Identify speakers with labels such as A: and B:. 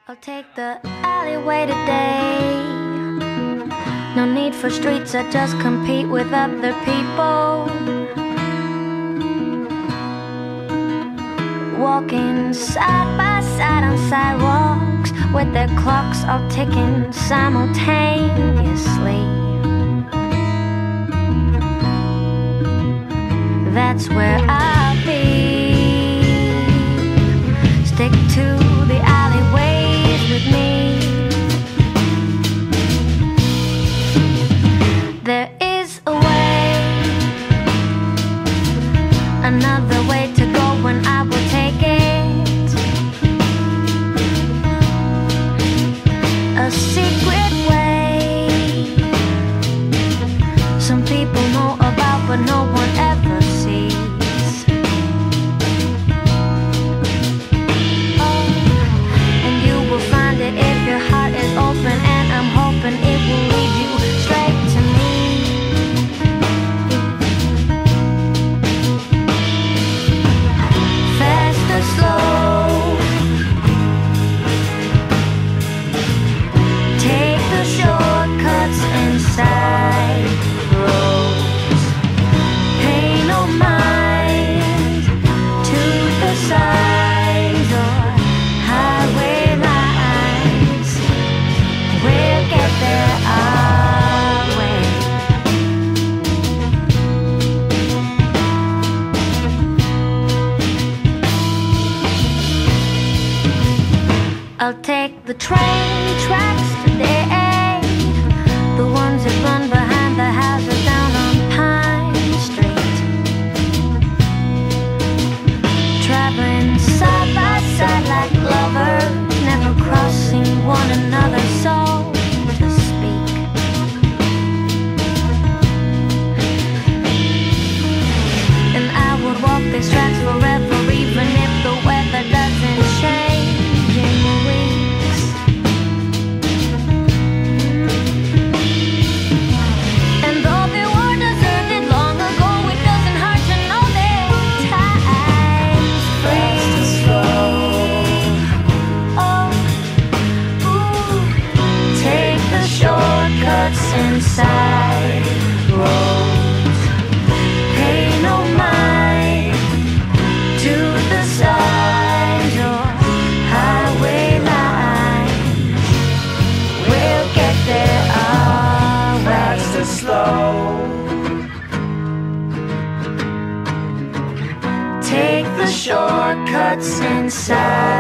A: I'll take the alleyway today. No need for streets that just compete with other people. Walking side by side on sidewalks with their clocks all ticking simultaneously. That's where I'll be. Stick to the alleyways with me. There is a way, another way to go, when I will take it. A secret way some people know about but no one ever sees. And you will find it if your heart is open, and I'm hoping it will lead you straight to me. Fast or slow, take the shortcuts and side roads. Pay no mind to the signs or highway lines. We'll get there our way. I'll take the train tracks today, the ones that run behind the houses down on Pine Street. Traveling side by side like lovers, never crossing one another, so to speak. And I would walk these tracks forever, even if the weather doesn't change in weeks. And though they were deserted long ago, it doesn't hurt to know their time's free. Oh, ooh. Take the shortcuts and side roads. Pay no mind to the signs or highway lines. We'll get there our way.
B: Fast or slow,
A: Take the shortcuts and side